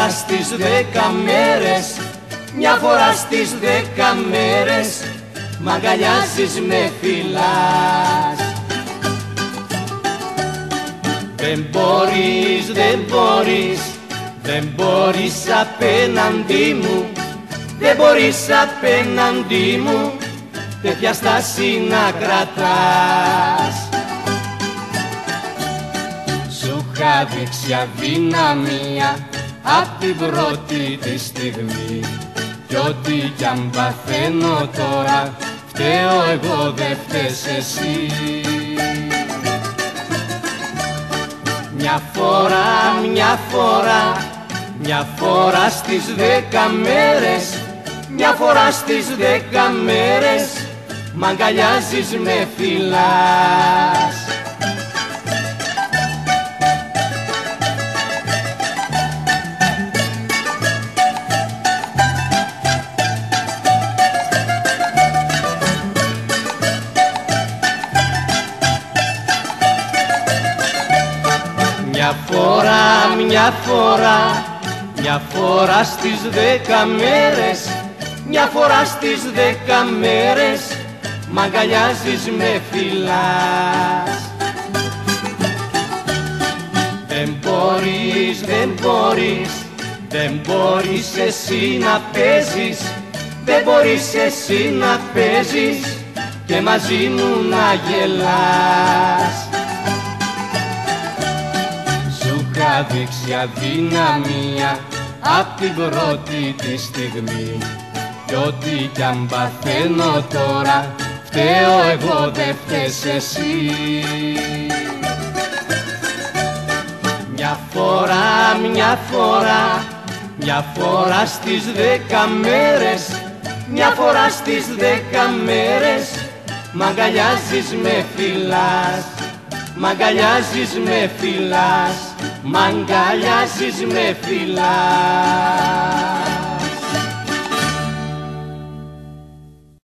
φορά στις 10 μέρες, μια φορά στις 10 μέρες μ' αγκαλιάζεις, με φυλάς. Δεν μπορείς, δεν μπορείς, δεν μπορείς απέναντί μου, δεν μπορείς απέναντί μου τέτοια στάση να κρατάς. Σου είχα δείξει αδυναμία απ' την πρώτη τη στιγμή, κι ό,τι κι αν παθαίνω τώρα φταίω εγώ, δεν φταίς εσύ. Μια φορά, μια φορά, μια φορά στις 10 μέρες, μια φορά στις 10 μέρες μ' αγκαλιάζεις, με φυλάς. Μια φορά, μια φορά, μια φορά στις 10 μέρες, μια φορά στις 10 μέρες μ' αγκαλιάζεις, με φυλάς. Δεν μπορείς, δεν μπορείς, δεν μπορείς εσύ να παίζεις, δεν μπορείς εσύ να παίζεις και μαζί μου να γελάς. Είχα δείξει αδυναμία απ' την πρώτη τη στιγμή, κι ό,τι κι αν παθαίνω τώρα φταίω εγώ, δεν φταίς εσύ. Μια φορά, μια φορά, μια φορά στις 10 μέρες, μια φορά στις 10 μέρες μ' αγκαλιάζεις, με φυλάς. Μ' αγκαλιάζεις, με φυλάς, μ' αγκαλιάζεις, με φυλάς.